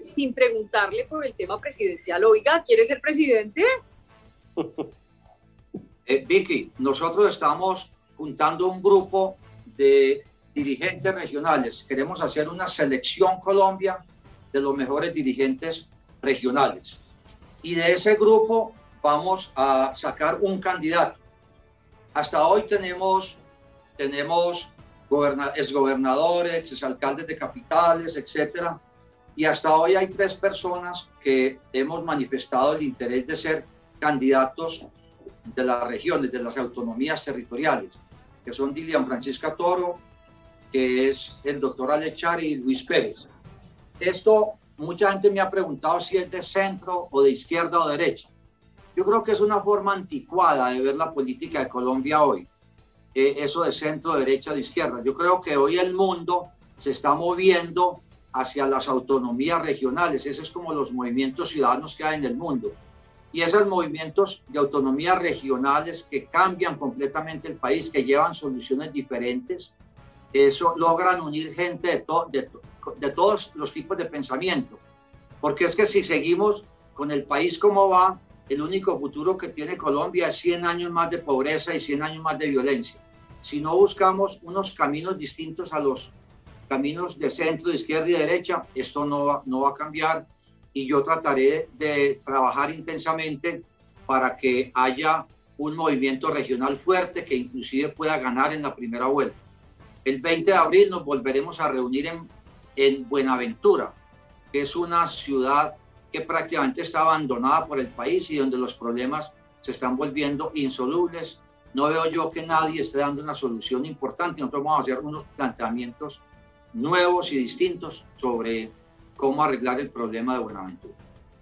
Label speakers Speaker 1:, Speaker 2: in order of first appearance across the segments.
Speaker 1: sin preguntarle por el tema presidencial. Oiga, ¿quiere ser presidente?
Speaker 2: Vicky, nosotros estamos juntando un grupo de dirigentes regionales. Queremos hacer una selección Colombia de los mejores dirigentes regionales. Y de ese grupo vamos a sacar un candidato. Hasta hoy tenemos exgobernadores, exalcaldes de capitales, etcétera. Y hasta hoy hay 3 personas que hemos manifestado el interés de ser candidatos de las regiones, de las autonomías territoriales, que son Dilian Francisca Toro, que es el doctor Alechar y Luis Pérez. Esto, mucha gente me ha preguntado si es de centro o de izquierda o derecha. Yo creo que es una forma anticuada de ver la política de Colombia hoy, eso de centro, derecha o de izquierda. Yo creo que hoy el mundo se está moviendo hacia las autonomías regionales. Esos es como los movimientos ciudadanos que hay en el mundo. Y esos movimientos de autonomías regionales que cambian completamente el país, que llevan soluciones diferentes, eso logran unir gente de todos los tipos de pensamiento. Porque es que si seguimos con el país como va, el único futuro que tiene Colombia es 100 años más de pobreza y 100 años más de violencia. Si no buscamos unos caminos distintos a los caminos de centro, de izquierda y derecha, esto no va a cambiar. Y yo trataré de trabajar intensamente para que haya un movimiento regional fuerte que inclusive pueda ganar en la primera vuelta. El 20 de abril nos volveremos a reunir en Buenaventura, que es una ciudad que prácticamente está abandonada por el país y donde los problemas se están volviendo insolubles. No veo yo que nadie esté dando una solución importante. Nosotros vamos a hacer unos planteamientos nuevos y distintos sobre cómo arreglar el problema de Buenaventura.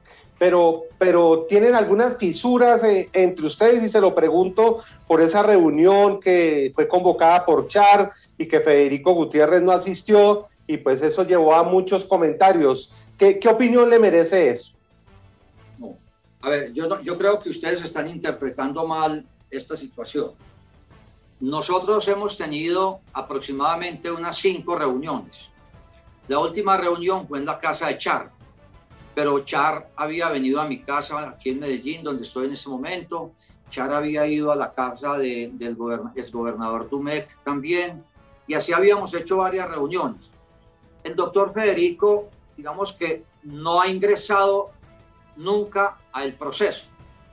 Speaker 3: Pero ¿tienen algunas fisuras entre ustedes? Y se lo pregunto por esa reunión que fue convocada por Char y que Federico Gutiérrez no asistió, y pues eso llevó a muchos comentarios. ¿Qué opinión le merece eso?
Speaker 2: No. A ver, yo creo que ustedes están interpretando mal esta situación. Nosotros hemos tenido aproximadamente unas 5 reuniones. La última reunión fue en la casa de Char, pero Char había venido a mi casa aquí en Medellín, donde estoy en este momento. Char había ido a la casa del exgobernador Dumec también, y así habíamos hecho varias reuniones. El doctor Federico, digamos que no ha ingresado nunca al proceso,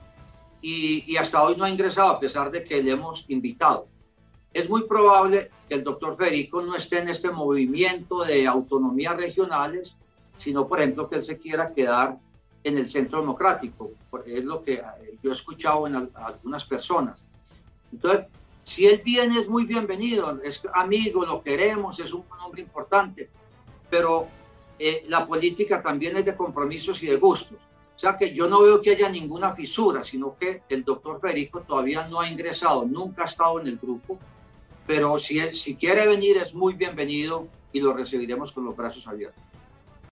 Speaker 2: y hasta hoy no ha ingresado a pesar de que le hemos invitado. Es muy probable que el doctor Federico no esté en este movimiento de autonomías regionales, sino, por ejemplo, que él se quiera quedar en el centro democrático. Es lo que yo he escuchado en algunas personas. Entonces, si él viene, es muy bienvenido, es amigo, lo queremos, es un hombre importante, pero la política también es de compromisos y de gustos. O sea que yo no veo que haya ninguna fisura, sino que el doctor Federico todavía no ha ingresado, nunca ha estado en el grupo, pero si quiere venir es muy bienvenido y lo recibiremos con los brazos abiertos.